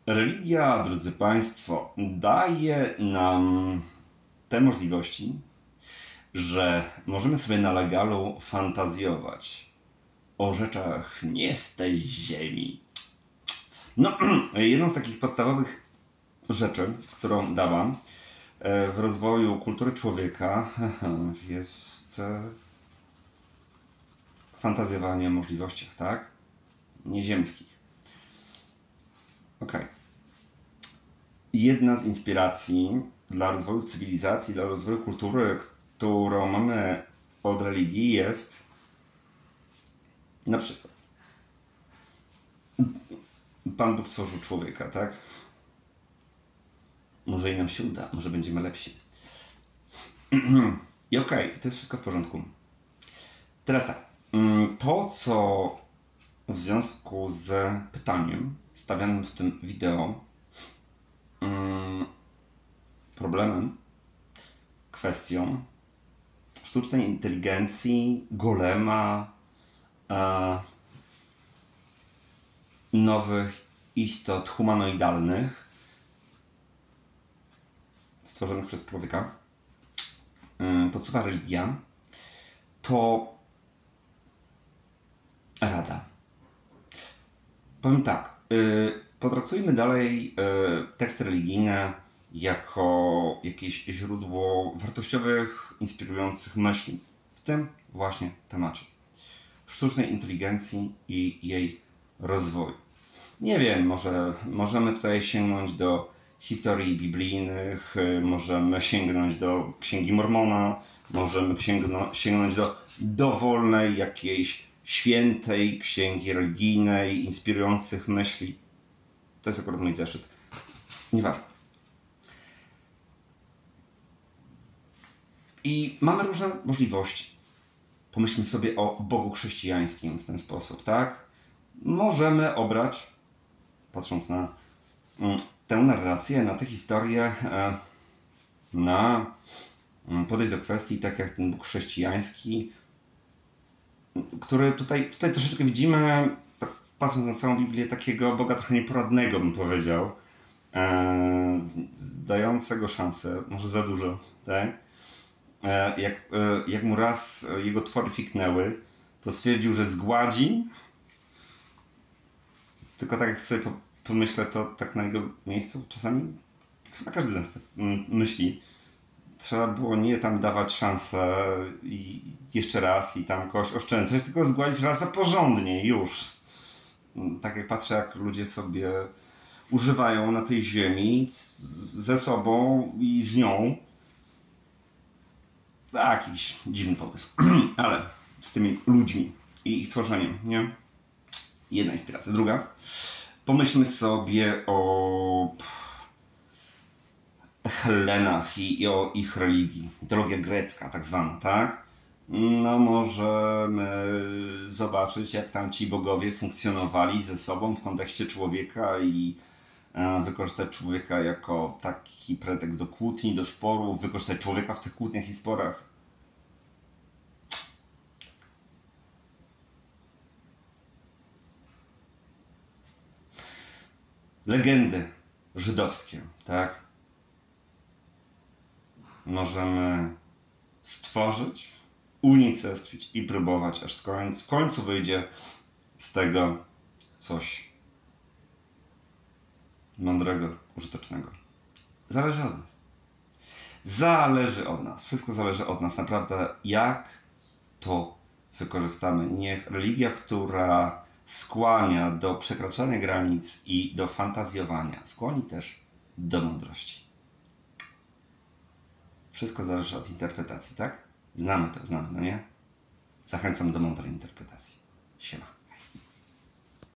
Religia, drodzy Państwo, daje nam te możliwości, że możemy sobie na legalu fantazjować o rzeczach nie z tej ziemi. No, jedną z takich podstawowych rzeczy, którą dałam w rozwoju kultury człowieka jest fantazjowanie o możliwościach, tak? Nieziemskich. Okej. Jedna z inspiracji dla rozwoju cywilizacji, dla rozwoju kultury, którą mamy od religii, jest na przykład Pan Bóg stworzył człowieka, tak? Może i nam się uda, może będziemy lepsi. I okej, to jest wszystko w porządku. Teraz tak, to co w związku z pytaniem stawianym w tym wideo, problemem, kwestią sztucznej inteligencji, golema, nowych istot humanoidalnych stworzonych przez człowieka, podsuwa religia, to rada. Powiem tak, potraktujmy dalej teksty religijne jako jakieś źródło wartościowych, inspirujących myśli w tym właśnie temacie sztucznej inteligencji i jej rozwoju. Nie wiem, może możemy tutaj sięgnąć do historii biblijnych, możemy sięgnąć do Księgi Mormona, możemy sięgnąć do dowolnej jakiejś świętej księgi religijnej, inspirujących myśli. To jest akurat mój zeszyt. Nieważne. I mamy różne możliwości. Pomyślmy sobie o Bogu chrześcijańskim w ten sposób, tak? Możemy obrać, patrząc na tę narrację, na tę historię, podejść do kwestii tak jak ten Bóg chrześcijański, który tutaj troszeczkę widzimy, patrząc na całą Biblię, takiego Boga trochę nieporadnego, bym powiedział, dającego szansę, może za dużo, tak? Jak mu raz jego twory fiknęły, to stwierdził, że zgładzi. Tylko tak jak sobie pomyślę, to tak na jego miejscu czasami chyba każdy z nas tak myśli. Trzeba było nie tam dawać szansę i jeszcze raz i tam kogoś oszczędzać, tylko zgładzić raz a porządnie już. Tak jak patrzę, jak ludzie sobie używają na tej ziemi ze sobą i z nią. Jakiś dziwny pomysł. Ale z tymi ludźmi i ich tworzeniem, nie? Jedna inspiracja. Druga. Pomyślmy sobie o Helenach i o ich religii. Mitologia grecka tak zwana, tak? No możemy zobaczyć, jak tam ci bogowie funkcjonowali ze sobą w kontekście człowieka i wykorzystać człowieka jako taki pretekst do kłótni, do sporów, wykorzystać człowieka w tych kłótniach i sporach. Legendy żydowskie, tak? Możemy stworzyć, unicestwić i próbować, aż w końcu wyjdzie z tego coś mądrego, użytecznego. Zależy od nas. Zależy od nas. Wszystko zależy od nas. Naprawdę, jak to wykorzystamy. Niech religia, która skłania do przekraczania granic i do fantazjowania, skłoni też do mądrości. Wszystko zależy od interpretacji, tak? Znamy to, no nie? Zachęcam do mądrej interpretacji. Siema.